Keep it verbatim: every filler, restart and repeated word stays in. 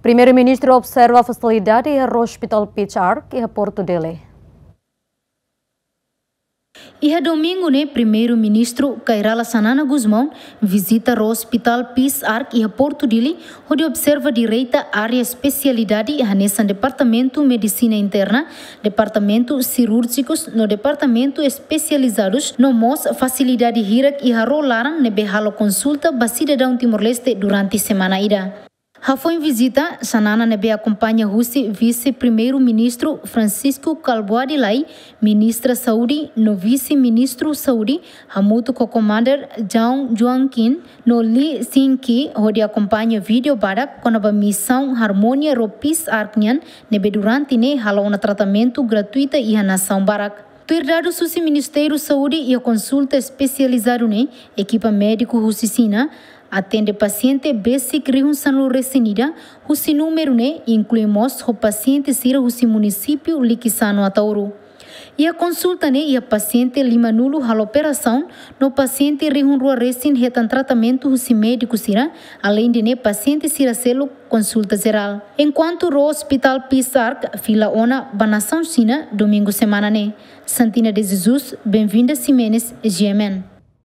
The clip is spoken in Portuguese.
Primeiro-Ministro observa a facilidade no Hospital Pitch-Ark e a Porto Dele. E a domingo, né, primeiro-ministro Kairala Sanana Guzmão visita o Hospital Pitch-Ark e a Porto Dele, onde observa direita área especialidade e nesse departamento medicina interna, departamento cirúrgicos, no departamento especializados, no mos facilidade hirak e a rolaran ne behalo consulta ba cidadão Timor-Leste durante a semana ida. A foi visita, Sanana nebe acompanha Russi vice-primeiro-ministro Francisco Calbuadilai, ministra Saúde, no vice-ministro Saúde, Hamuto co-commander Jang Juankin, no Li Sinki, onde acompanha vídeo barak com a missão harmonia ropis arknian, nebe durante ne halona tratamento gratuito e a nação barak. Tuirdado susi Ministério Saúde e a consulta especializada ne equipa médico Russicina, atende paciente basic rihun sanu resenida, husi número ne incluímos o paciente sira husi município liquisano atauro. E a consulta ne e a paciente lima nulo hal operação, no paciente rihun rua resin retan tratamento husi médico sira, além de ne paciente sira selo consulta geral. Enquanto o Hospital Pitch-Ark fila ona banação sina domingo semana ne. Santina de Jesus, bem-vinda Simenes, G M N.